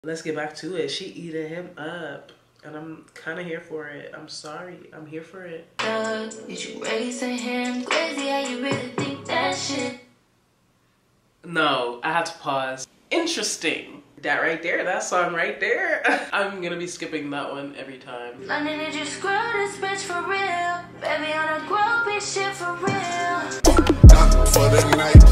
Let's get back to it. She eating him up. And I'm kind of here for it. I'm sorry. I'm here for it. Is you raising him crazy? How you really think that shit? No, I had to pause. Interesting. That right there, that song right there. I'm gonna be skipping that one every time. London, did you screw this bitch for real? Baby, on a groupie shit for real. For the night,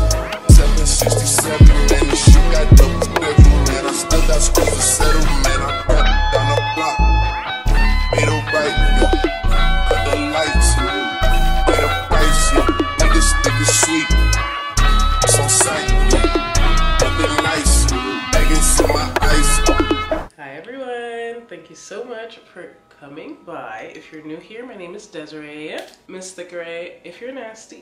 767, man, the shit got double bedroom, man. I still got screws to settle, man. I got down the block. Made a right, yeah. Cut the lights, yeah. Made a price, yeah. Niggas think it's sweet. It's on sight, yeah. Nothing nice, Vegas in my ice. Hi everyone, thank you so much for coming by. If you're new here, my name is Desiree, Miss Thickeray. If you're nasty,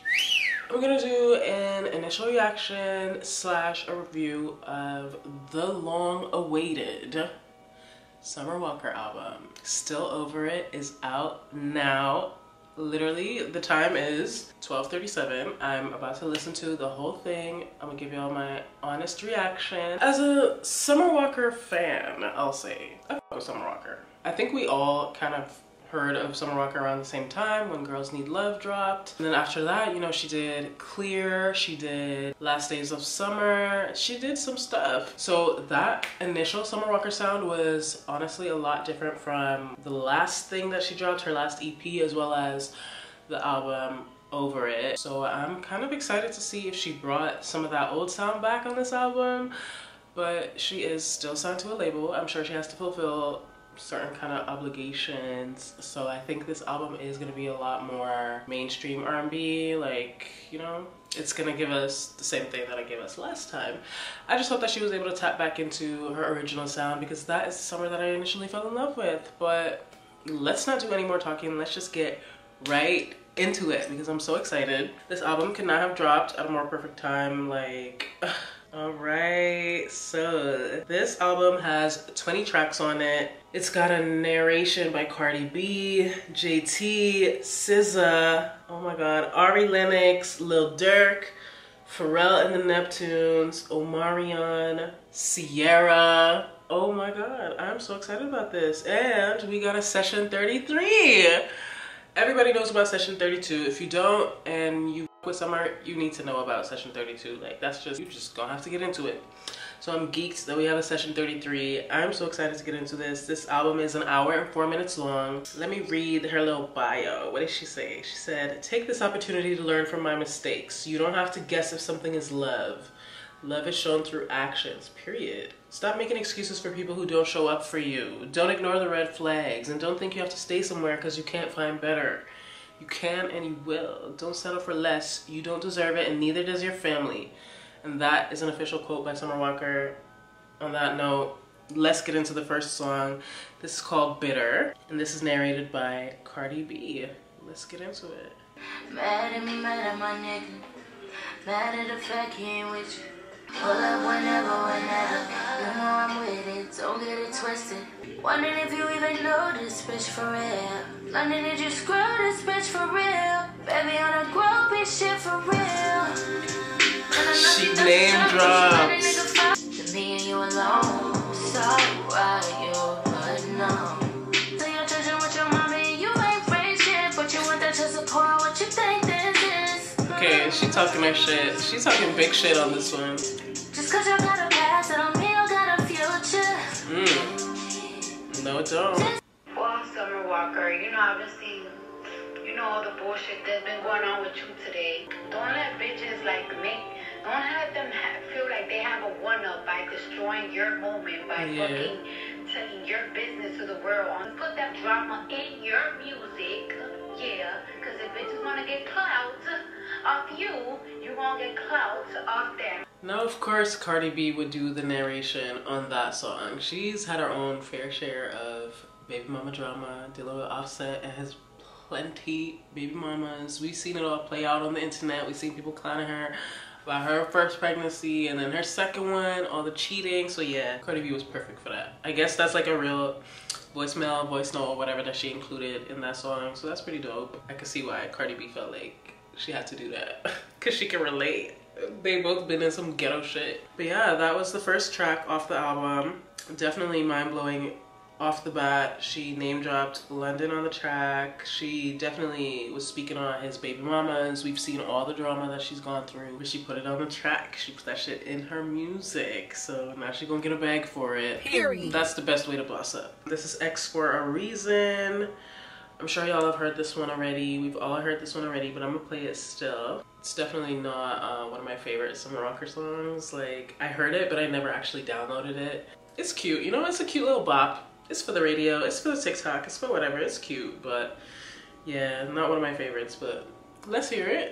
I'm gonna do an initial reaction slash a review of the long-awaited Summer Walker album. Still Over It is out now. Literally, the time is 12:37. I'm about to listen to the whole thing. I'm gonna give y'all my honest reaction. As a Summer Walker fan, I'll say, I fuck with Summer Walker. I think we all kind of heard of Summer Walker around the same time when Girls Need Love dropped. And then after that, you know, she did Clear, she did Last Days of Summer, she did some stuff. So that initial Summer Walker sound was honestly a lot different from the last thing that she dropped, her last EP, as well as the album Over It. So I'm kind of excited to see if she brought some of that old sound back on this album, but she is still signed to a label. I'm sure she has to fulfill certain kind of obligations, so I think this album is gonna be a lot more mainstream R&B, like, you know, it's gonna give us the same thing that I gave us last time. I just hope that she was able to tap back into her original sound, because that is the Summer that I initially fell in love with. But let's not do any more talking, let's just get right into it, because I'm so excited. This album could not have dropped at a more perfect time, like, alright, so this album has 20 tracks on it. It's got a narration by Cardi B, JT, SZA, oh my god, Ari Lennox, Lil Durk, Pharrell and the Neptunes, Omarion, Sierra. Oh my god, I'm so excited about this. And we got a Session 33. Everybody knows about Session 32. If you don't and you with Summer, you need to know about Session 32. Like, that's just, you just gonna have to get into it. So I'm geeked that we have a Session 33. I'm so excited to get into this. This album is 1 hour and 4 minutes long. Let me read her little bio. What did she say? She said, "Take this opportunity to learn from my mistakes. You don't have to guess if something is love. Love is shown through actions, period. Stop making excuses for people who don't show up for you. Don't ignore the red flags, and don't think you have to stay somewhere because you can't find better. You can and you will. Don't settle for less. You don't deserve it, and neither does your family." And that is an official quote by Summer Walker. On that note, let's get into the first song. This is called Bitter, and this is narrated by Cardi B. Let's get into it. Mad at me, mad at my nigga. Mad at the fact he ain't with you. Pull up whenever. You know I'm with it, don't get it twisted. Wondering if you even know this bitch for real. London, did you screw this bitch for real? Baby, on a groupie shit for real. She name drops. To me and you alone. So why you but no. So you're judging with your mommy, you ain't raised shit, but you want that to support what you think this is. Okay, she talking her shit. She's talking big shit on this one. Just cause you got a past, that don't mean you got a future. No, it don't. Well, Summer Walker, you know, I've been seeing, you know, all the bullshit that's been going on with you today. Don't let bitches don't let them feel like they have a one-up by destroying your moment, by fucking telling your business to the world. Put that drama in your music, because if bitches want to get clout off you, you won't get clout off them. Now, of course, Cardi B would do the narration on that song. She's had her own fair share of baby mama drama, dealing with Offset and his plenty baby mamas. We've seen it all play out on the internet. We've seen people clowning her about her first pregnancy and then her second one, all the cheating. So yeah, Cardi B was perfect for that. I guess that's like a real voicemail, voice note, or whatever that she included in that song. So that's pretty dope. I could see why Cardi B felt like she had to do that, because she can relate. They both been in some ghetto shit. But yeah, that was the first track off the album. Definitely mind-blowing off the bat. She name dropped London on the track. She definitely was speaking on his baby mamas. We've seen all the drama that she's gone through, but she put it on the track. She put that shit in her music. So now she's gonna get a bag for it. Period. That's the best way to boss up. This is X for a Reason. I'm sure y'all have heard this one already. We've all heard this one already, but I'm gonna play it still. It's definitely not one of my favorite summer rocker songs. Like, I heard it, but I never actually downloaded it. It's cute, you know, it's a cute little bop. It's for the radio, it's for the TikTok, it's for whatever, it's cute, but yeah, not one of my favorites, but let's hear it.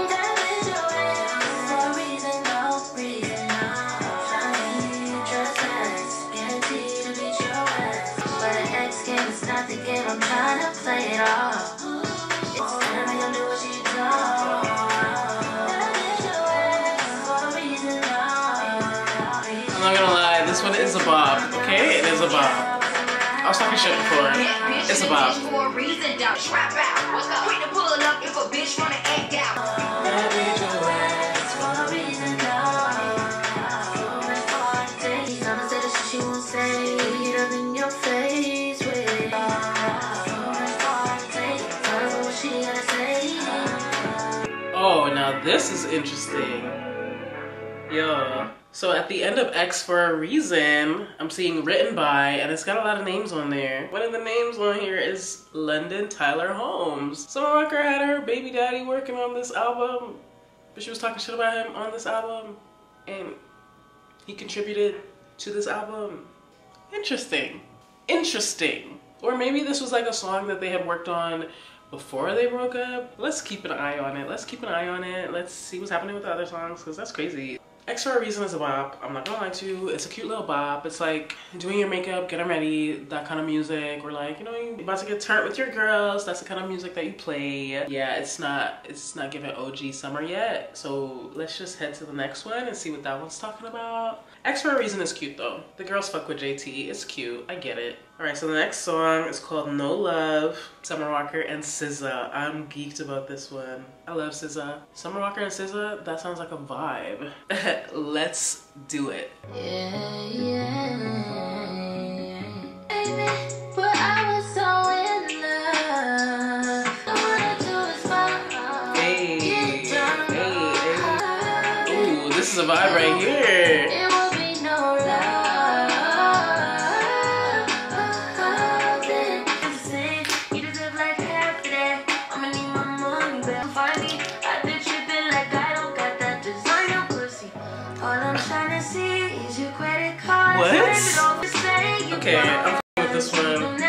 I'm not gonna lie, this one is a bop, okay? It is a bop. I was talking shit before. It's a bop. Oh, now this is interesting. Yo. So at the end of X for a Reason, I'm seeing written by, and it's got a lot of names on there. One of the names on here is London Tyler Holmes. Summer Rocker had her baby daddy working on this album, but she was talking shit about him on this album, and he contributed to this album. Interesting. Interesting. Or maybe this was like a song that they had worked on before they broke up. Let's keep an eye on it. Let's keep an eye on it. Let's see what's happening with the other songs, because that's crazy. X for a Reason is a bop. I'm not gonna lie to you. It's a cute little bop. It's like doing your makeup, getting ready, that kind of music. Or like, you know, you're about to get turned with your girls. That's the kind of music that you play. Yeah, it's not giving OG summer yet. So let's just head to the next one and see what that one's talking about. X for a Reason is cute though. The girls fuck with JT. It's cute. I get it. Alright, so the next song is called No Love, Summer Walker and SZA. I'm geeked about this one. I love SZA. Summer Walker and SZA, that sounds like a vibe. Let's do it. Yeah, yeah. But I was so in love. All I do is fall. Hey, hey. Ooh, this is a vibe right here. It will be no love. You deserve like half of that. I'ma need my money back. Find me. I've been tripping like I don't got that designer pussy. All I'm trying to see is your credit card. What? Okay, I'm with this one.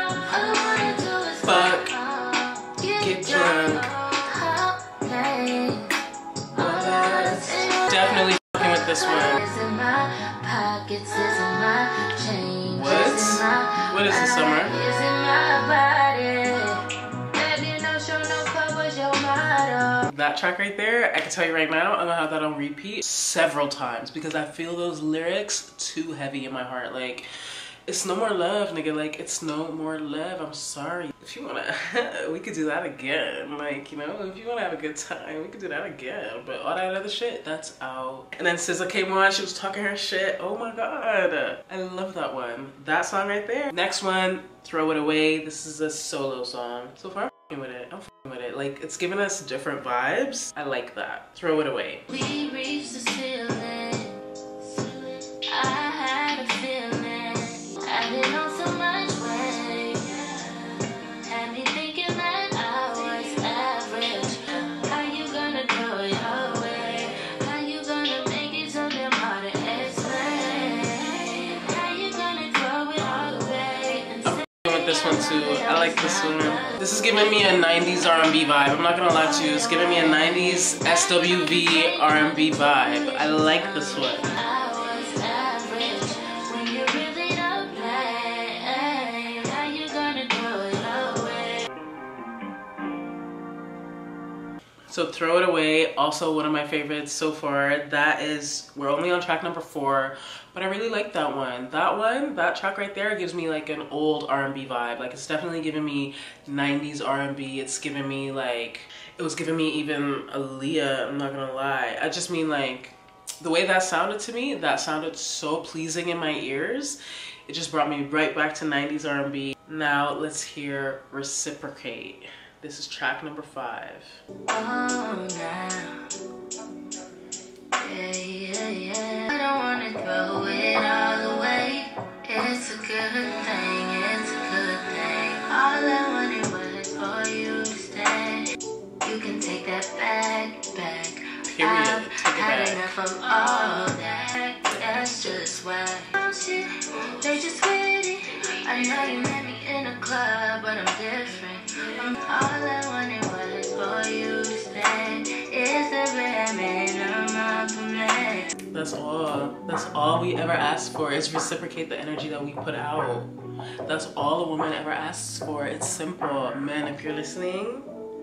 Fuck. Get drunk. Definitely fucking with this one. What? What is this, Summer? That track right there, I can tell you right now, I'm gonna have that on repeat several times because I feel those lyrics too heavy in my heart. Like, it's no more love, nigga. Like, it's no more love. I'm sorry. If you wanna, we could do that again. Like, you know, if you wanna have a good time, we could do that again. But all that other shit, that's out. And then SZA came on, she was talking her shit. Oh my God. I love that one. That song right there. Next one, Throw It Away. This is a solo song. So far, I'm with it. I'm with it. Like, it's giving us different vibes. I like that. Throw It Away. We reached the ceiling. I had a feeling. I didn't know so much weight. Had me thinking that I was average. How you gonna throw it away? How you gonna make it so damn hard to explain? How you gonna throw it away? I'm with this one too. I like this one. This is giving me a 90s R&B vibe. I'm not gonna lie to you. It's giving me a 90s SWV R&B vibe. I like this one. So Throw It Away, also one of my favorites so far. That is, we're only on track number 4, but I really like that one. That track right there gives me like an old R&B vibe. Like, it's definitely giving me 90s R&B. It's giving me like, it was giving me even Aaliyah, I'm not gonna lie. I just mean like, the way that sounded to me, that sounded so pleasing in my ears. It just brought me right back to 90s R&B. Now let's hear Reciprocate. This is track number 5. Oh, now. Yeah. I don't wanna throw it all away. It's a good thing, it's a good thing. All I wanted was for you to stay. You can take that back. Period. Take it Had back. enough of all that. That's just why. Oh shit, they just with it. I know you met me in a club, but I'm different. All I wanted was for you to stay. It's the bare minimum for me. That's all. That's all we ever ask for is reciprocate the energy that we put out. That's all a woman ever asks for. It's simple. Men, if you're listening.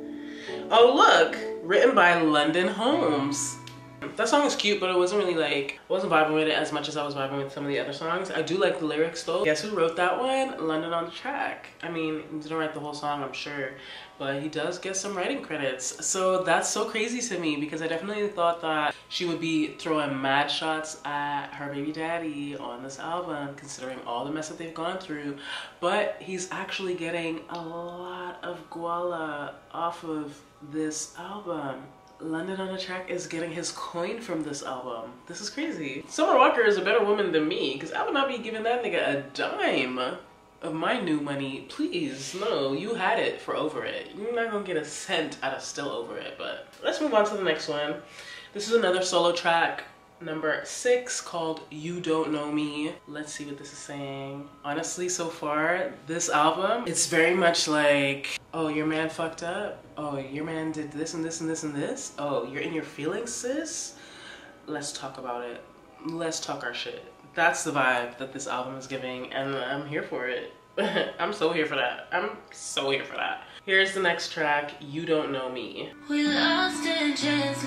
Oh look, written by London Holmes. That song is cute, but it wasn't really like, I wasn't vibing with it as much as I was vibing with some of the other songs. I do like the lyrics though. Guess who wrote that one? London on the track. I mean, he didn't write the whole song, I'm sure, but he does get some writing credits. So that's so crazy to me because I definitely thought that she would be throwing mad shots at her baby daddy on this album, considering all the mess that they've gone through. But he's actually getting a lot of guala off of this album. London on the Track is getting his coin from this album. This is crazy. Summer Walker is a better woman than me because I would not be giving that nigga a dime of my new money. Please, no, you had it for Over It. You're not gonna get a cent out of Still Over It, but let's move on to the next one. This is another solo track, number 6, called You Don't Know Me. Let's see what this is saying. Honestly, so far, this album, it's very much like, oh, your man fucked up. Oh, your man did this and this and this and this. Oh, you're in your feelings, sis? Let's talk about it. Let's talk our shit. That's the vibe that this album is giving, and I'm here for it. I'm so here for that. I'm so here for that. Here's the next track, You Don't Know Me. We lost in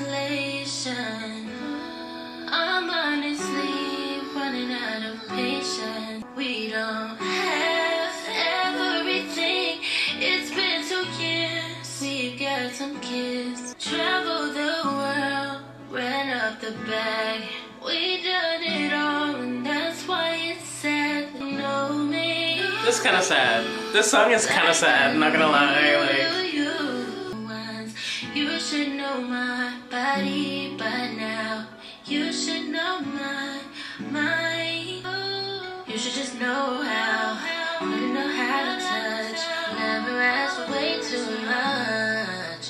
translation. I'm honestly running out of patience. We don't have everything. It's been 2 years. We've got some kids. Travel the world, ran up the bag. We done it all, and that's why it's sad to know me. This is kind of sad. This song is kind of sad, not gonna lie. Like, you should know my body by now. You should know my mind. You should just know how. Really know how to touch. Never ask for way too much.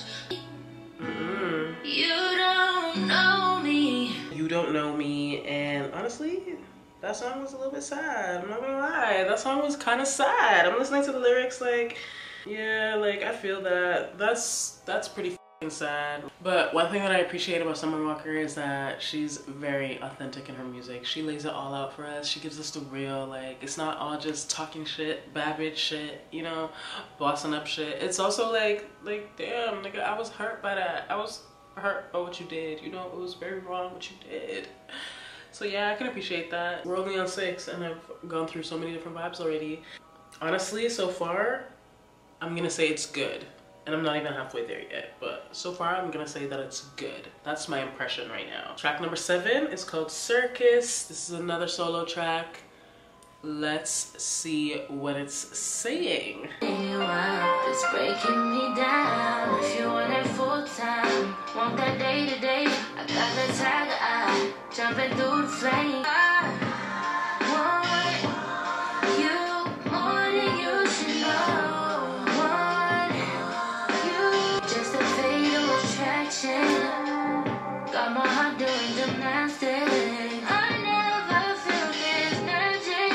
You don't know me. You Don't Know Me, and honestly, that song was a little bit sad. I'm not gonna lie. That song was kind of sad. I'm listening to the lyrics like, yeah, like I feel that. That's pretty f***ing sad. But one thing that I appreciate about Summer Walker is that she's very authentic in her music. She lays it all out for us. She gives us the real, like, it's not all just talking shit, bad bitch shit, you know, bossing up shit. It's also like damn, nigga, I was hurt by that. I was hurt by what you did. You know, it was very wrong what you did. So yeah, I can appreciate that. We're only on 6 and I've gone through so many different vibes already. Honestly, so far, I'm gonna say it's good. And I'm not even halfway there yet, but so far I'm gonna say that it's good. That's my impression right now. Track number 7 is called Circus. This is another solo track. Let's see what it's saying. You up, it's breaking me down. If you want it full time, want that day to day. I got the tiger eye, jumping through the flame. I want you more than you should know. Want you, just a fatal attraction. Got my heart doing gymnastics. I never felt this magic.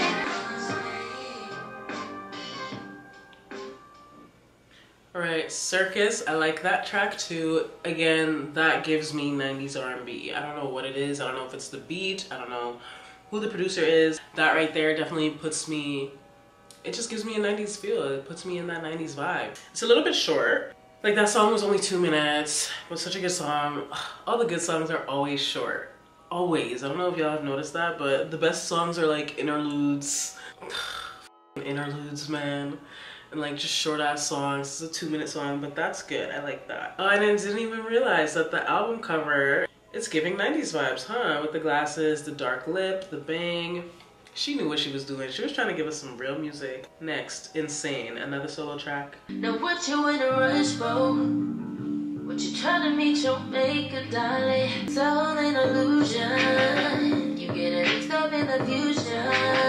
Alright, Circus, I like that track too. Again, that gives me 90s R&B. I don't know what it is. I don't know if it's the beat. I don't know who the producer is. That right there definitely puts me, it just gives me a 90s feel. It puts me in that 90s vibe. It's a little bit short. Like, that song was only 2 minutes. It was such a good song. All the good songs are always short. Always. I don't know if y'all have noticed that, but the best songs are like interludes. Interludes, man. And like just short ass songs. It's a 2-minute song, but that's good. I like that. Oh, and I didn't even realize that the album cover It's giving 90s vibes, huh? With the glasses, the dark lip, the bang. She knew what she was doing. She was trying to give us some real music. Next, Insane, another solo track. Now what you in a rush for? What you trying to meet your maker, darling? It's all an illusion. You get it mixed up in the fusion.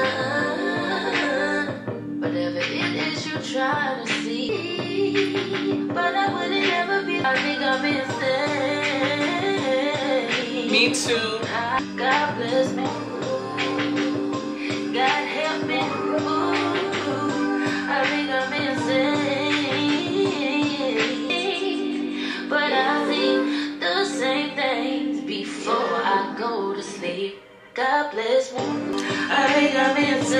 Whatever it is you try to see, but I wouldn't ever be. I think I'm insane. Me too. God bless me. God help me. Ooh, I think I'm insane. But I think the same things before I go to sleep. God bless me. I think I'm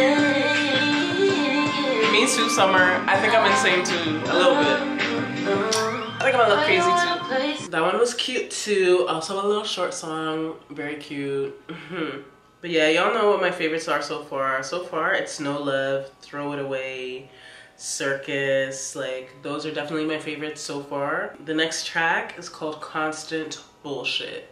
insane. Me too, Summer. I think I'm insane too, a little bit. I think I'm a little crazy too. That one was cute too. Also a little short song, very cute. But yeah, y'all know what my favorites are so far. So far, it's No Love, Throw It Away, Circus. Like, those are definitely my favorites so far. The next track is called Constant Bullshit.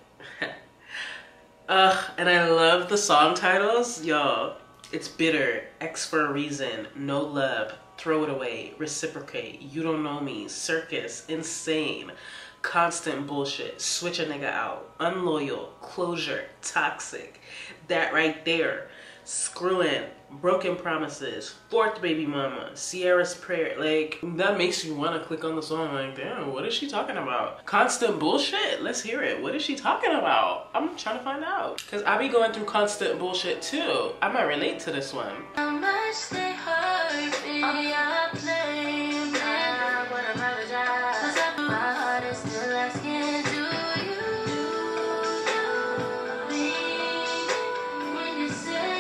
And I love the song titles, y'all. It's Bitter, X for a Reason, No Love, Throw It Away, Reciprocate, You Don't Know Me, Circus, Insane, Constant Bullshit, Switch a Nigga Out, Unloyal, Closure, Toxic, That Right There, Screwin', Broken Promises, Fourth Baby Mama, Sierra's Prayer. Like, that makes you want to click on the song like, damn, what is she talking about? Constant bullshit? Let's hear it. What is she talking about? I'm trying to find out. Because I be going through constant bullshit too. I might relate to this one. How much they hurt me. Oh, yeah, I blame them. I would apologize. 'Cause my heart is still asking, do you me? When you say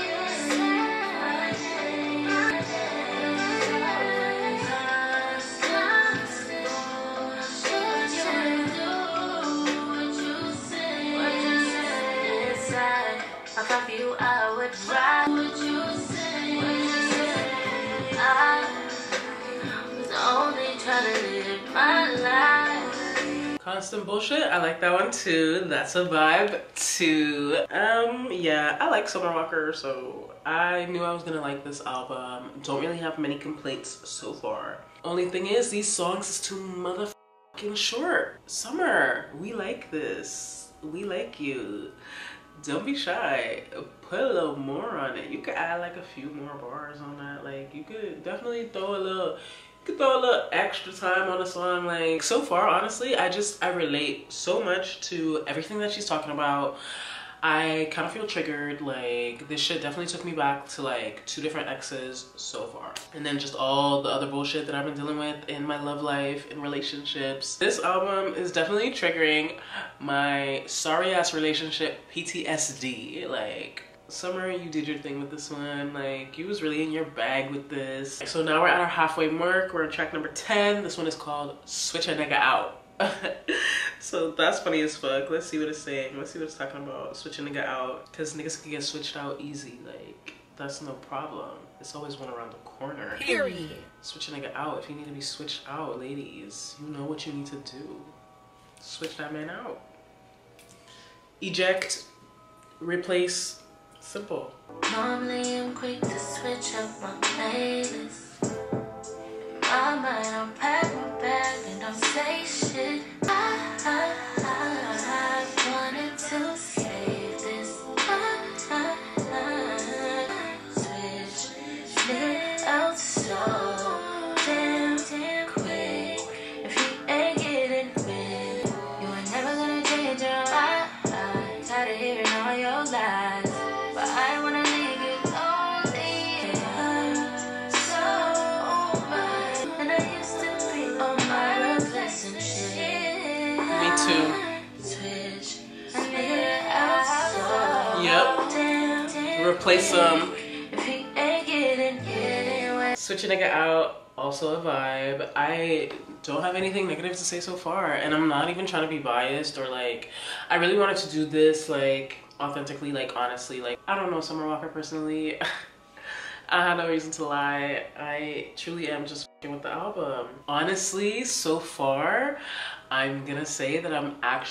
if I feel I would try. What you say? I was only trying to live my life. Constant Bullshit, I like that one too. That's a vibe too. Yeah, I like Summer Walker, so I knew I was gonna like this album. Don't really have many complaints so far. Only thing is, these songs is too motherfucking short. Summer, we like this. We like you. Don't be shy. Put a little more on it. You could add like a few more bars on that. Like, you could definitely throw a little extra time on a song. Like, so far, honestly, I relate so much to everything that she's talking about. I kind of feel triggered. Like, this shit definitely took me back to like 2 different exes so far. And then just all the other bullshit that I've been dealing with in my love life and relationships. This album is definitely triggering my sorry ass relationship PTSD. Like, Summer, you did your thing with this one. Like, you was really in your bag with this. So now we're at our halfway mark. We're on track number 10. This one is called Switch a Nigga Out. So that's funny as fuck. Let's see what it's saying. Let's see what it's talking about. Switch a nigga out. Because niggas can get switched out easy. Like, that's no problem. It's always one around the corner. Period. Switch a nigga out. If you need to be switched out, ladies, you know what you need to do. Switch that man out. Eject. Replace. Simple. Normally I'm quick to switch up my playlist. In my mind I'm pack my bag and don't say shit. I wanted to save this. Switch it out so damn quick. If you ain't getting with, you ain't never gonna change your mind. Tired of hearing all your lies. But I wanna leave it lonely. It hurts so much. And I used to be on my replacement shit. Me too. Switch a nigga out so Yep. Replace them. if he ain't getting with. Switch a nigga out. Also a vibe. I don't have anything negative to say so far. And I'm not even trying to be biased or like, I really wanted to do this like authentically, like honestly. Like, I don't know Summer Walker personally. I have no reason to lie. I truly am just f***ing with the album. Honestly, so far, I'm gonna say that I'm actually f***ing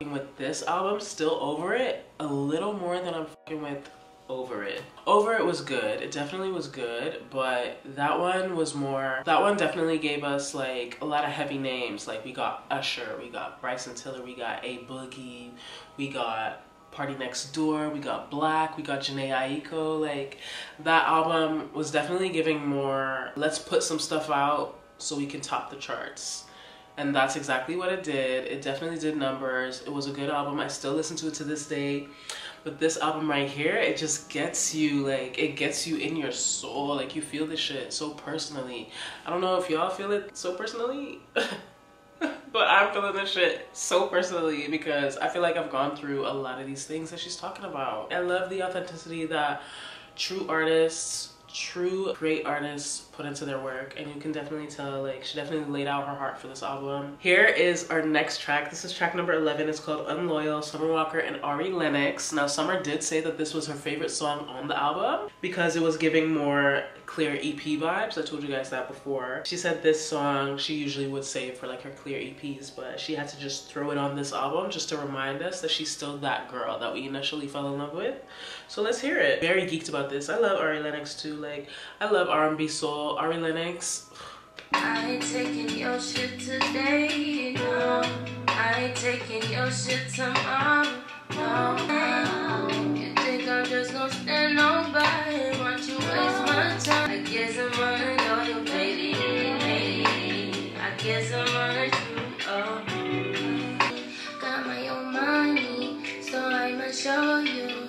fucking with this album, Still Over It, a little more than I'm fucking with Over It. Over It was good. It definitely was good, but that one was more, that one definitely gave us like a lot of heavy names. Like we got Usher, we got Bryson Tiller, we got A Boogie, we got Party Next Door, we got Black, we got Jhené Aiko. Like that album was definitely giving more, let's put some stuff out so we can top the charts. And that's exactly what it did. It definitely did numbers. It was a good album. I still listen to it to this day. But this album right here, it just gets you, like, it gets you in your soul. Like, you feel this shit so personally. I don't know if y'all feel it so personally, but I'm feeling this shit so personally because I feel like I've gone through a lot of these things that she's talking about. I love the authenticity that true artists, true great artists put into their work, and you can definitely tell, like, she definitely laid out her heart for this album. Here is our next track. This is track number 11. It's called Unloyal, Summer Walker and Ari Lennox. Now Summer did say that this was her favorite song on the album because it was giving more clear EP vibes. I told you guys that before. She said this song she usually would save for like her clear EPs, but she had to just throw it on this album just to remind us that she's still that girl that we initially fell in love with. So let's hear it. Very geeked about this. I love Ari Lennox too. Like, I love R&B soul. Ari Lennox. I ain't taking your shit today, no. I ain't taking your shit tomorrow, no. You think I'm just gonna stand on by? Want you waste my time? I guess I'm unloyal, baby. I guess I'm untrue, got my own money, so I'ma show you.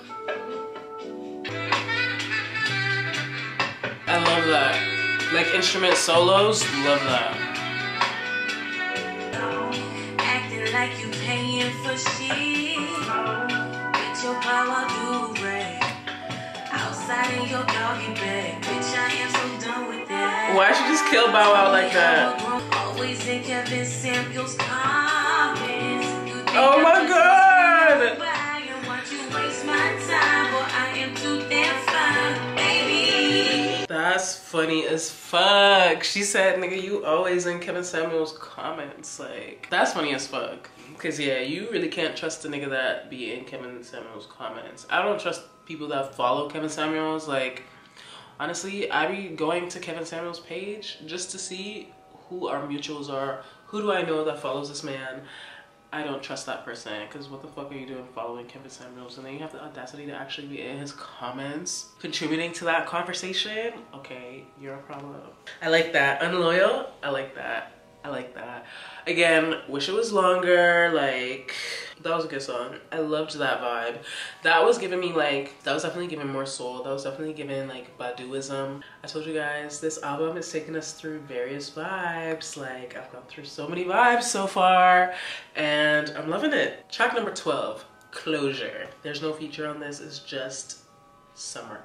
I love that. Like instrument solos, love that. Acting like you paying for shit. With your power do-rag. Outside in your doggy bag. Bitch, I am so done with that. Why'd you just kill Bow Wow like that? Always in Kevin Samuels comments. Oh my god! I want you waste my time, but I am too damn fine, baby. That's funny as fuck. She said, nigga, you always in Kevin Samuels comments. Like, that's funny as fuck. Cause yeah, you really can't trust the nigga that be in Kevin Samuels comments. I don't trust people that follow Kevin Samuels. Like, honestly, I be going to Kevin Samuels' page just to see who our mutuals are. Who do I know that follows this man? I don't trust that person, because what the fuck are you doing following Kevin Samuels? And then you have the audacity to actually be in his comments, contributing to that conversation. Okay, you're a problem. I like that. Unloyal, I like that. I like that. Again, wish it was longer. Like, that was a good song. I loved that vibe. That was giving me like, that was definitely giving more soul. That was definitely giving like Baduism. I told you guys, this album is taking us through various vibes. Like, I've gone through so many vibes so far and I'm loving it. Track number 12, Closure. There's no feature on this, it's just Summer.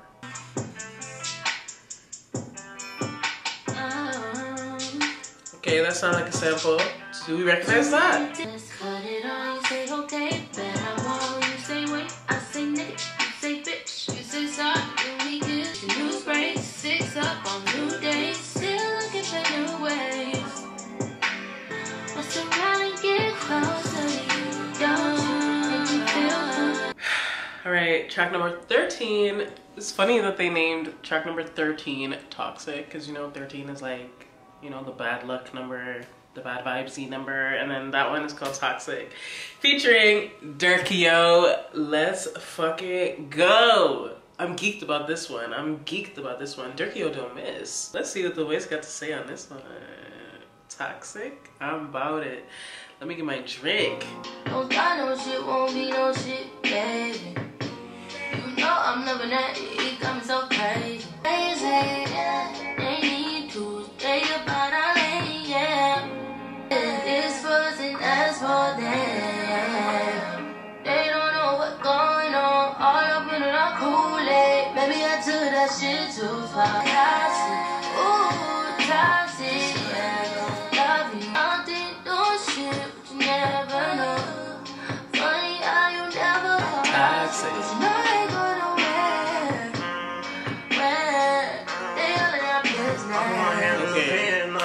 Okay, that sounds like a sample. Do we recognize that? Let's cut it on, you say okay, bet I won't, you say wait, I say nigga, you say bitch, you say sorry, then we good. The news breaks, 6 up on new days, still looking for new ways. Let's around and get closer to you, don't make me feel good. Alright, track number 13. It's funny that they named track number 13 Toxic, because you know 13 is like, you know, the bad luck number, the bad vibesy number, and then that one is called Toxic, featuring Durkio. Let's fucking go. I'm geeked about this one. I'm geeked about this one. Durkio don't miss. Let's see what the Wiz got to say on this one. Toxic? I'm about it. Let me get my drink. Don't die no shit, won't be no shit, baby. You know I'm loving that, it got me so crazy. Crazy, yeah, they need to stay about our lane, yeah. This was and that's for them. They don't know what's going on, all up in our Kool-Aid. Maybe I took that shit too far. Toxic, ooh, toxic, yeah. Love you, I did do shit, but you never know. Funny how you never hold. Toxic. You know they go nowhere. Where they all in our business. Okay.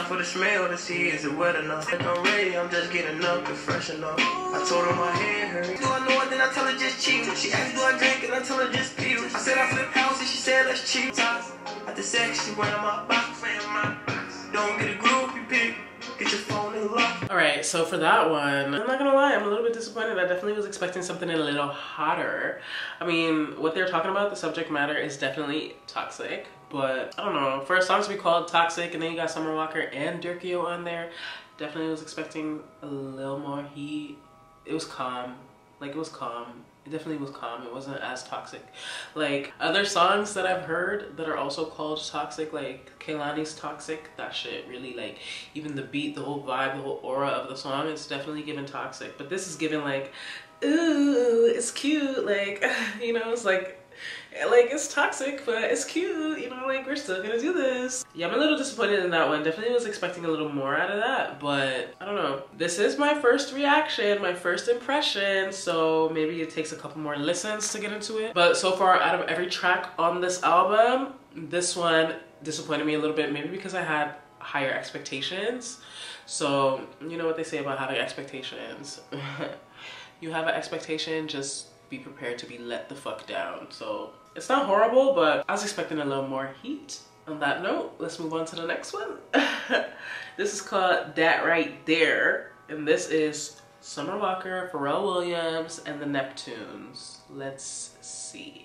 time for the smell to see is it wet enough. Like I'm ready, I'm just getting up and fresh enough. I told her my head hurt. Do I know it? Then I tell her just cheat. She asked do I drink and I tell her just pee. I said I flip houses, she said let's cheat. After sex, she wearing my box. Don't get a group, you pick. Get your phone and lock. Alright, so for that one, I'm not gonna lie, I'm a little bit disappointed. I definitely was expecting something a little hotter. I mean, what they're talking about, the subject matter is definitely toxic. But I don't know, for a song to be called Toxic and then you got Summer Walker and Durkio on there, definitely was expecting a little more heat. It was calm. Like, it was calm. It definitely was calm. It wasn't as toxic. Like, other songs that I've heard that are also called toxic, like Kehlani's Toxic, that shit really, like, even the beat, the whole vibe, the whole aura of the song, it's definitely given toxic. But this is given like, ooh, it's cute. Like, you know, it's like it's toxic, but it's cute, you know, like we're still gonna do this. Yeah, I'm a little disappointed in that one. Definitely was expecting a little more out of that, but I don't know. This is my first reaction, my first impression, so maybe it takes a couple more listens to get into it. But so far, out of every track on this album, this one disappointed me a little bit, maybe because I had higher expectations. So, you know what they say about having expectations. You have an expectation, just be prepared to be let the fuck down. So it's not horrible, but I was expecting a little more heat. On that note, let's move on to the next one. This is called That Right There, and this is Summer Walker, Pharrell Williams, and the Neptunes. Let's see.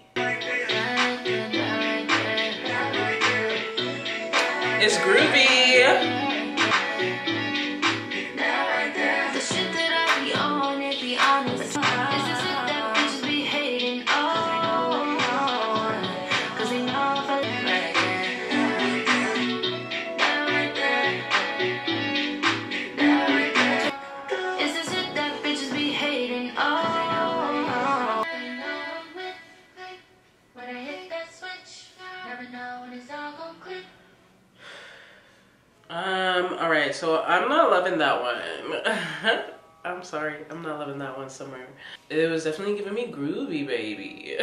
It's groovy. Alright, so I'm not loving that one. I'm sorry, I'm not loving that one somewhere. It was definitely giving me groovy baby.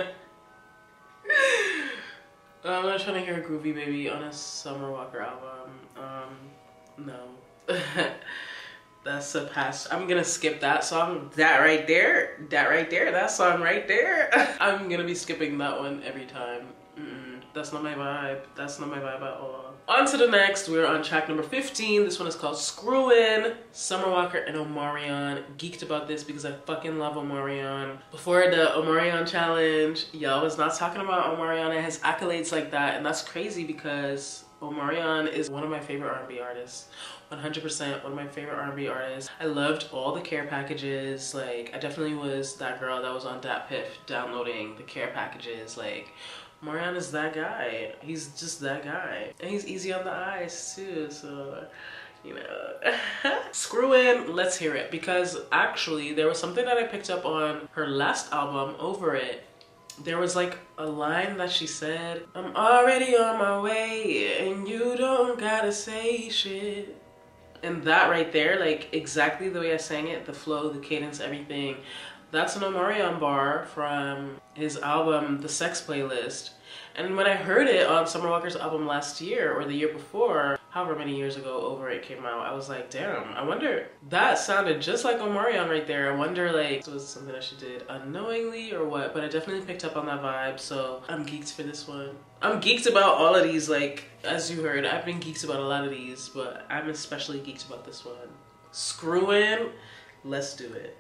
I'm not trying to hear groovy baby on a Summer Walker album. No. That's a pass. I'm gonna skip that song. That right there, that song right there. I'm gonna be skipping that one every time. That's not my vibe. That's not my vibe at all. On to the next. We're on track number 15. This one is called Screwin'. Summer Walker and Omarion. Geeked about this because I fucking love Omarion. Before the Omarion challenge, y'all was not talking about Omarion and his accolades like that. And that's crazy because Omarion is one of my favorite R&B artists. 100% one of my favorite R&B artists. I loved all the care packages. Like, I definitely was that girl that was on DatPiff downloading the care packages. Like, Omarion is that guy. He's just that guy. And he's easy on the eyes too, so, you know. Screwin', let's hear it. Because actually, there was something that I picked up on her last album, Over It. There was like a line that she said, I'm already on my way and you don't gotta say shit. And that right there, like exactly the way I sang it, the flow, the cadence, everything, that's an Omarion bar from his album, The Sex Playlist. And when I heard it on Summer Walker's album last year or the year before, however many years ago Over It came out, I was like, damn, I wonder, that sounded just like Omarion right there. I wonder, like, was it something that she did unknowingly or what? But I definitely picked up on that vibe, so I'm geeked for this one. I'm geeked about all of these, like, as you heard, I've been geeked about a lot of these, but I'm especially geeked about this one. Screwin', let's do it.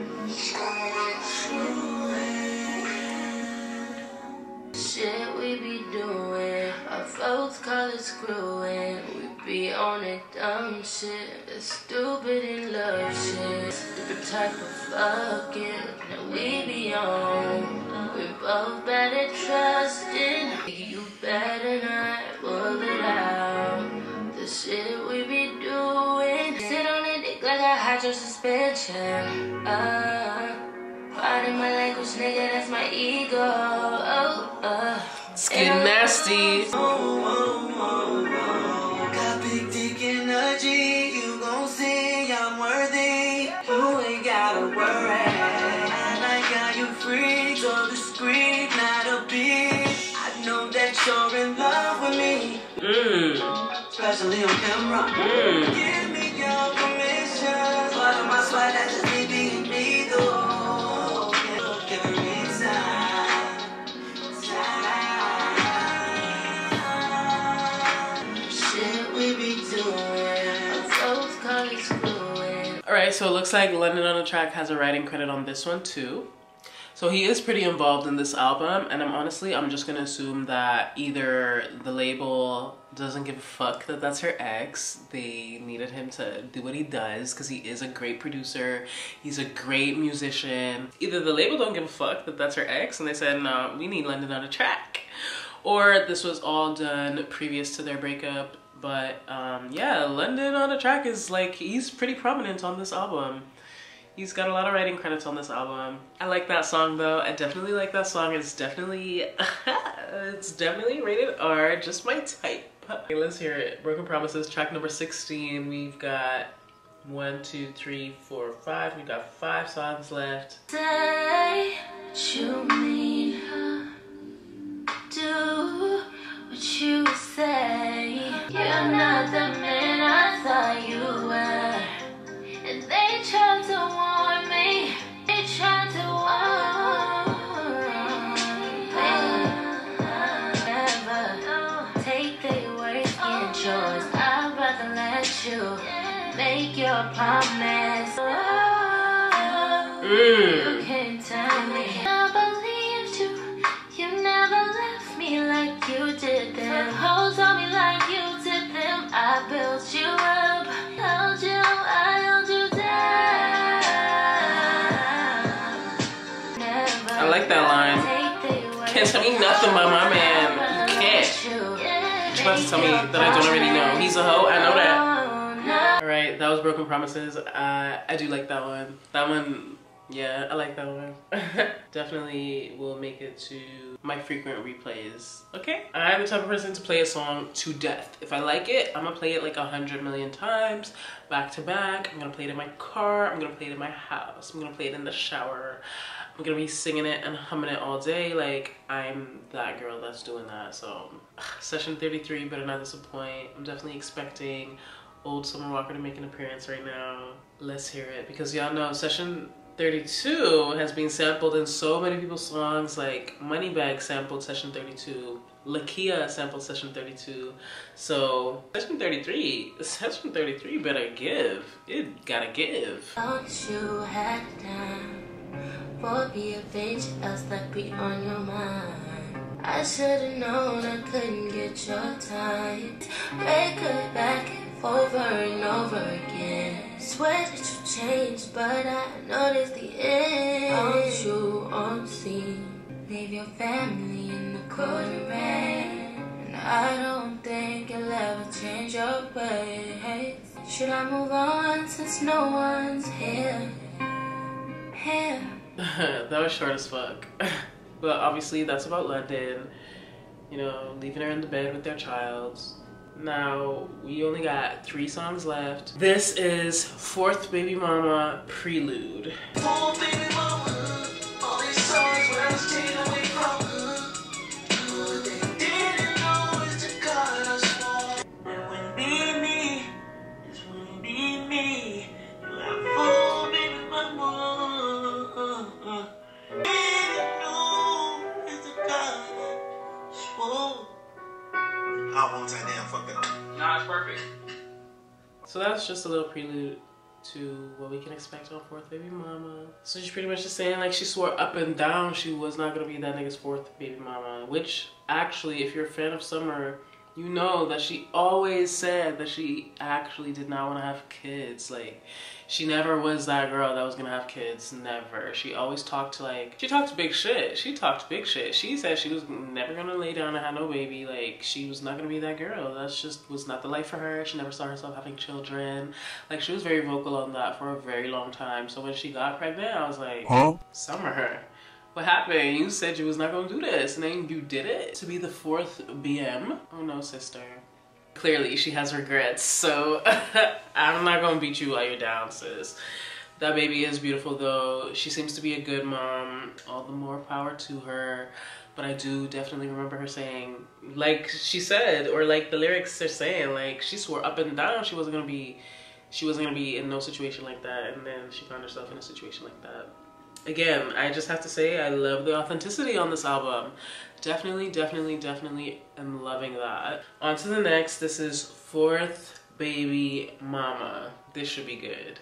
Shit we be doing, our folks call it screwing. We be on that dumb shit, that stupid in love shit. Different type of fucking that we be on. We both bad at trusting, you better not pull it out. The shit we be doing, sit on the dick like a hydro suspension. Pardon my language, nigga, that's my ego. It's getting nasty. Got big dick energy, you gon' see I'm worthy. You ain't gotta worry. I like how you freak, so discreet, not a bitch. I know that you're in love with me. especially on camera. Give me your permission. Part of my swag that's just me being me though. Every time. Shit we be doing. Those colors screwing. Alright, so it looks like London on the Track has a writing credit on this one too. So he is pretty involved in this album, and I'm just gonna assume that either the label doesn't give a fuck that that's her ex. They needed him to do what he does because he is a great producer. He's a great musician. Either the label don't give a fuck that that's her ex and they said, no, we need London on the Track. Or this was all done previous to their breakup. But yeah, London on the Track is like, he's pretty prominent on this album. He's got a lot of writing credits on this album. I like that song though. I definitely like that song. It's definitely, it's definitely rated R, just my type. Okay, let's hear it. Broken Promises, track number 16. We've got 1, 2, 3, 4, 5. We've got 5 songs left. Say you mean her. Do what you say. You're not the man I thought you were. And they tried to warn me. They tried to warn me. Never take their words in yours. I'd rather let you make your promise. You can tell me I believed you. You never left me like you did them. Hold on me like you did them. I built you up, held you, I held you down. Never I like that line. Can't tell me nothing about my man. You can't. You're about to tell me that I don't already know. He's a hoe, I know that. Alright, that was Broken Promises. I do like that one. That one, yeah, I like that one. Definitely will make it to my frequent replays. Okay? I'm the type of person to play a song to death. If I like it, I'm gonna play it like 100 million times, back to back. I'm gonna play it in my car. I'm gonna play it in my house. I'm gonna play it in the shower. I'm gonna be singing it and humming it all day. Like, I'm that girl that's doing that. So, session 33 better not disappoint. I'm definitely expecting old Summer Walker to make an appearance right now. Let's hear it, because y'all know session 32 has been sampled in so many people's songs. Like Moneybagg sampled session 32, Lakia sampled session 32. So session 33 better give. It gotta give. Don't you had time for be a bitch else that be on your mind. I should've known I couldn't get your time. Break it back over and over again. Swear that you changed, but I noticed the end. Aren't you on scene? Leave your family in the corner and I don't think you'll ever change your ways. Should I move on since no one's here? That was short as fuck. But obviously that's about London, you know, leaving her in the bed with their child. Now, we only got 3 songs left. This is Fourth Baby Mama Prelude. Oh, baby mama, all these songs where I was taken away from her. What they didn't know is the God I swore. And when be me, is when be me. You have 4 baby mama. Didn't know is the God I swore. How long time damn fuck that? Nah, it's perfect. So that's just a little prelude to what we can expect on Fourth Baby Mama. So she's pretty much just saying, like, she swore up and down she was not gonna be that nigga's 4th baby mama. Which, actually, if you're a fan of Summer, you know that she always said that she actually did not want to have kids. Like, she never was that girl that was gonna have kids. Never. She always talked like, she talked big shit. She talked big shit. She said she was never gonna lay down and have no baby. Like, she was not gonna be that girl. That's just was not the life for her. She never saw herself having children. Like, she was very vocal on that for a very long time. So when she got pregnant, I was like, huh? Summer, what happened? You said you was not gonna do this, and then you did it. To be the 4th BM? Oh no, sister. Clearly, she has regrets, so I'm not gonna beat you while you're down, sis. That baby is beautiful, though. She seems to be a good mom. All the more power to her. but I do definitely remember her saying, like she said, or like the lyrics are saying, like she swore up and down she wasn't gonna be in no situation like that, and then she found herself in a situation like that. Again, I just have to say I love the authenticity on this album. Definitely am loving that. On to the next. This is Fourth Baby Mama. This should be good.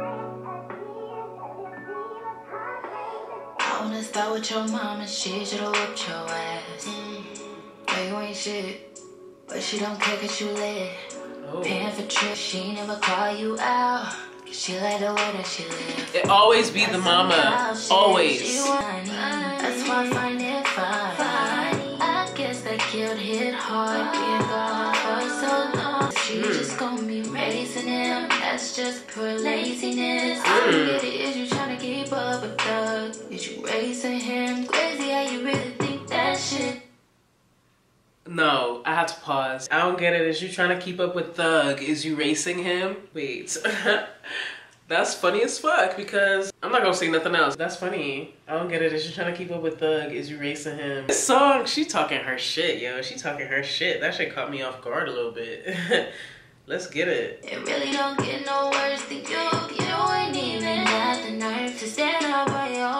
I wanna start with your mom and she should've whooped your ass. But you ain't shit, but she don't care cause you lit. Paying for trips, she never call you out. She like the way that she live. It always be the mama. Always. That's why I find it funny. I guess that guilt hit hard. Being gone for so long. She just gonna be raising him. That's just pure laziness. I don't get it. Is you trying to keep up with Thug? Is you raising him? Crazy how you really think that shit. No, I have to pause. I don't get it. Is you trying to keep up with Thug? Is you racing him? Wait. That's funny as fuck because I'm not gonna say nothing else. That's funny. I don't get it. Is you trying to keep up with Thug? Is you racing him? This song, she talking her shit, yo. She talking her shit. That shit caught me off guard a little bit. Let's get it. It really don't get no worse than you. You ain't even have the nerve to stand up by your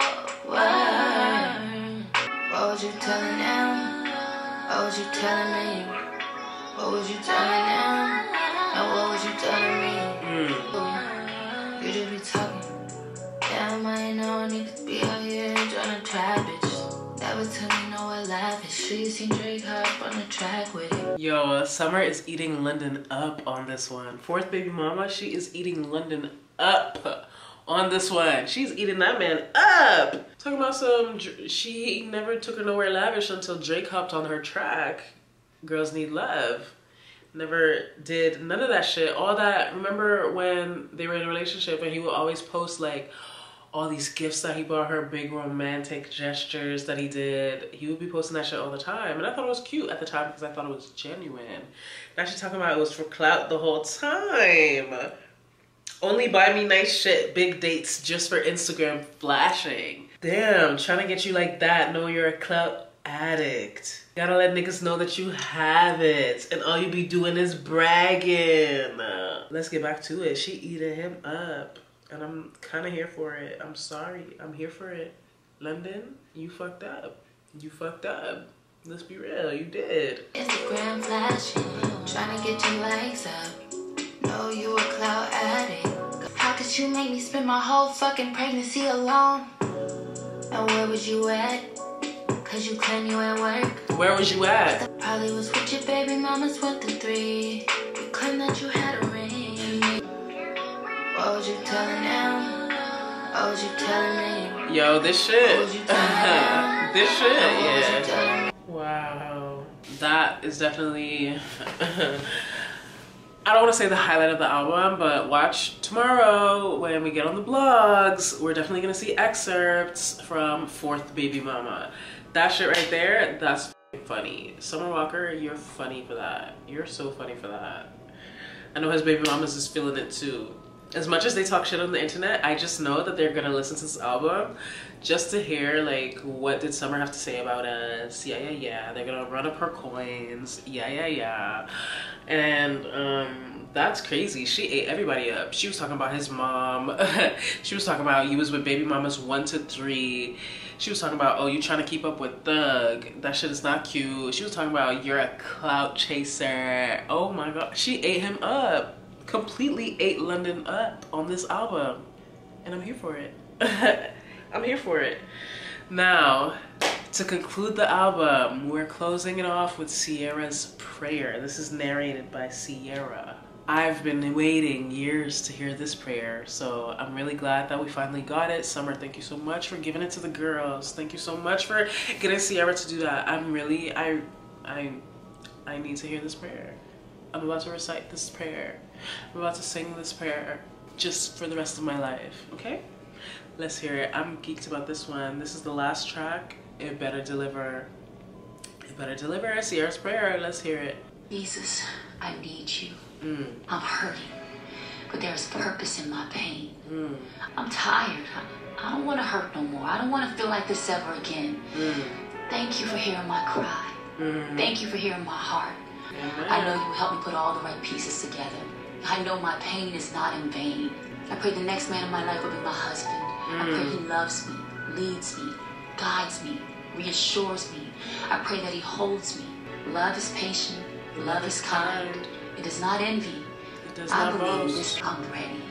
word. What was you telling them? What was you telling me? What was you telling them? And what was you telling me? You just be talking. Damn, I ain't no niggas be out here trying to trap bitches. Never tell me nowhere lavish. She seen Drake hop on the track with it. Yo, Summer is eating London up on this one. Fourth Baby Mama, she is eating London up on this one. She's eating that man up. Talking about some, she never took her nowhere lavish until Drake hopped on her track. Girls Need Love. Never did none of that shit. All that, remember when they were in a relationship and he would always post like all these gifts that he bought her, big romantic gestures that he did. He would be posting that shit all the time. And I thought it was cute at the time because I thought it was genuine. Now she's talking about it was for clout the whole time. Only buy me nice shit, big dates just for Instagram flashing. Damn, trying to get you like that, know you're a clout addict. Gotta let niggas know that you have it and all you be doing is bragging. Let's get back to it. She eating him up and I'm kind of here for it. I'm sorry, I'm here for it. London, you fucked up. You fucked up. Let's be real, you did. Instagram flashing, trying to get your likes up. Know you a clout addict. How could you make me spend my whole fucking pregnancy alone? And where was you at? Cause you claim you at work. Where was you at? Probably was with your baby mamas with the 3. You claim that you had a ring. What was you telling them? What was you telling me? Yo, this shit. What was you telling them? This shit, What was you yeah. telling me? Wow. That is definitely I don't want to say the highlight of the album, but watch tomorrow when we get on the blogs. We're definitely going to see excerpts from Fourth Baby Mama. That shit right there, that's funny. Summer Walker, you're funny for that. You're so funny for that. I know his baby mamas is feeling it too. As much as they talk shit on the internet, I just know that they're going to listen to this album just to hear like what did Summer have to say about us. Yeah. They're going to run up her coins. Yeah. And that's crazy. She ate everybody up. She was talking about his mom. She was talking about you was with baby mamas 1 to 3. She was talking about, oh, you trying to keep up with Thug. That shit is not cute. She was talking about you're a clout chaser. Oh my God. She ate him up. Completely ate London up on this album. And I'm here for it. I'm here for it. Now, to conclude the album, we're closing it off with Sierra's Prayer. This is narrated by Sierra. I've been waiting years to hear this prayer, so I'm really glad that we finally got it. Summer, thank you so much for giving it to the girls. Thank you so much for getting Sierra to do that. I'm really, I need to hear this prayer. I'm about to recite this prayer. I'm about to sing this prayer just for the rest of my life, okay? Let's hear it. I'm geeked about this one. This is the last track. It better deliver. It better deliver. Sierra's Prayer. Let's hear it. Jesus, I need you. I'm hurting, but there's purpose in my pain. I'm tired. I don't want to hurt no more. I don't want to feel like this ever again. Thank you for hearing my cry. Thank you for hearing my heart. I know you helped me put all the right pieces together. I know my pain is not in vain. I pray the next man in my life will be my husband. I pray he loves me, leads me, guides me, reassures me. I pray that he holds me. Love is patient. Love is kind. It does not envy. It does I not believe boast. this. I'm ready.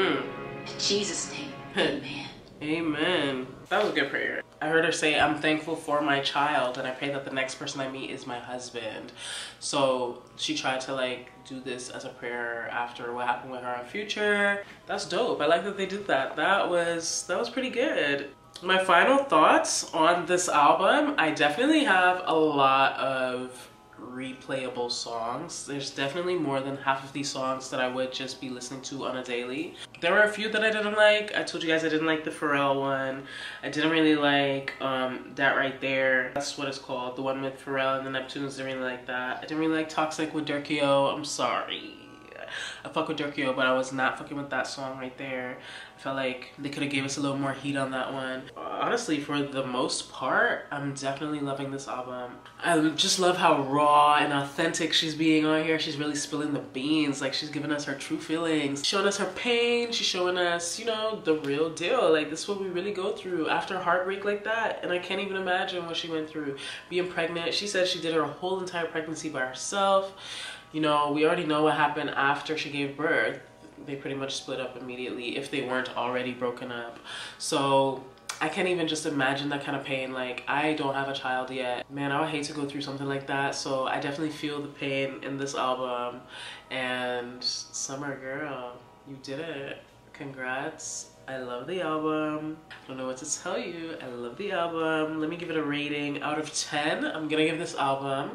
In Jesus' name, amen. Amen. That was a good prayer. I heard her say, I'm thankful for my child, and I pray that the next person I meet is my husband. So she tried to like do this as a prayer after what happened with her in Future. That's dope. I like that they did that. That was pretty good. My final thoughts on this album, I definitely have a lot of replayable songs. There's definitely more than half of these songs that I would just be listening to on a daily. There were a few that I didn't like. I told you guys I didn't like the Pharrell one. I didn't really like That Right There. That's what it's called. The one with Pharrell and the Neptunes. Didn't really like that. I didn't really like Toxic with Durkio. I'm sorry. I fuck with Durkio, but I was not fucking with that song right there. I felt like they could have gave us a little more heat on that one. Honestly, for the most part, I'm definitely loving this album. I just love how raw and authentic she's being on here. She's really spilling the beans. Like, she's giving us her true feelings. Showing us her pain. She's showing us, you know, the real deal. Like, this is what we really go through after heartbreak like that. And I can't even imagine what she went through. Being pregnant. She said she did her whole entire pregnancy by herself. You know, we already know what happened after she gave birth. They pretty much split up immediately if they weren't already broken up. So I can't even just imagine that kind of pain. Like, I don't have a child yet. Man, I would hate to go through something like that. So I definitely feel the pain in this album. And Summer Girl, you did it. Congrats. I love the album. I don't know what to tell you. I love the album. Let me give it a rating out of 10. I'm gonna give this album,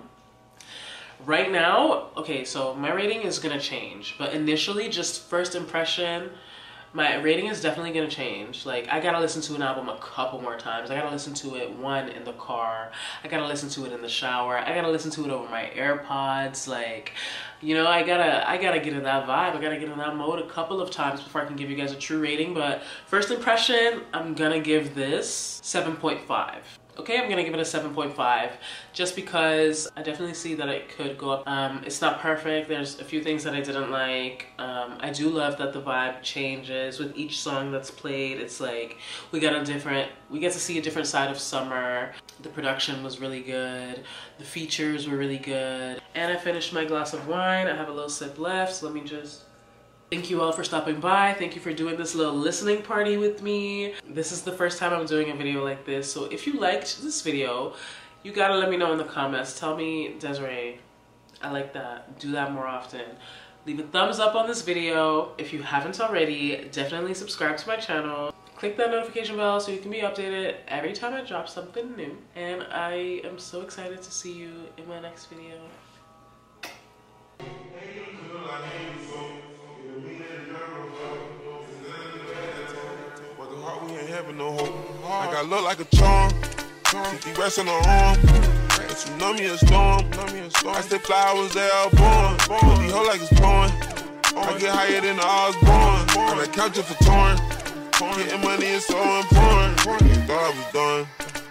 right now, okay, so my rating is gonna change, but initially, just first impression, my rating is definitely gonna change. Like, I gotta listen to an album a couple more times. I gotta listen to it, one, in the car. I gotta listen to it in the shower. I gotta listen to it over my AirPods. Like, you know, I gotta get in that vibe. I gotta get in that mode a couple of times before I can give you guys a true rating. But first impression, I'm gonna give this 7.5. Okay, I'm gonna give it a 7.5 just because I definitely see that it could go up. It's not perfect. There's a few things that I didn't like. I do love that the vibe changes with each song that's played. It's like we get to see a different side of Summer. The production was really good. The features were really good. And I finished my glass of wine. I have a little sip left, so let me just... Thank you all for stopping by. Thank you for doing this little listening party with me. This is the first time I'm doing a video like this. So if you liked this video, you gotta let me know in the comments. Tell me, Desiree, I like that. Do that more often. Leave a thumbs up on this video. If you haven't already, definitely subscribe to my channel. Click that notification bell so you can be updated every time I drop something new. And I am so excited to see you in my next video. No hope. I got look like a charm. 50 rest on the arm. A tsunami, a storm. I stay flowers, they all born. Put the hoe like it's pouring. I get higher than the Osborne. I'm at counting for torn. Getting money is so important. Thought I was done.